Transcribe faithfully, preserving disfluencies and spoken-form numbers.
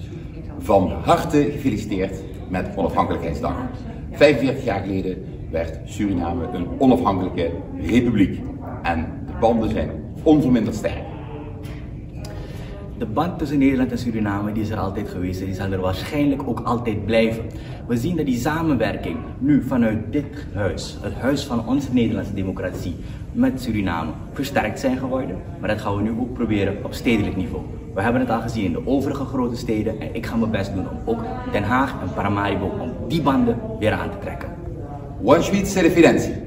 Van harte gefeliciteerd met Onafhankelijkheidsdag. vijfenveertig jaar geleden werd Suriname een onafhankelijke republiek. En de banden zijn onverminderd sterk. De band tussen Nederland en Suriname die is er altijd geweest en die zal er waarschijnlijk ook altijd blijven. We zien dat die samenwerking nu vanuit dit huis, het huis van onze Nederlandse democratie, met Suriname versterkt zijn geworden. Maar dat gaan we nu ook proberen op stedelijk niveau. We hebben het al gezien in de overige grote steden en ik ga mijn best doen om ook Den Haag en Paramaribo om die banden weer aan te trekken. One Schweiz, Referentie.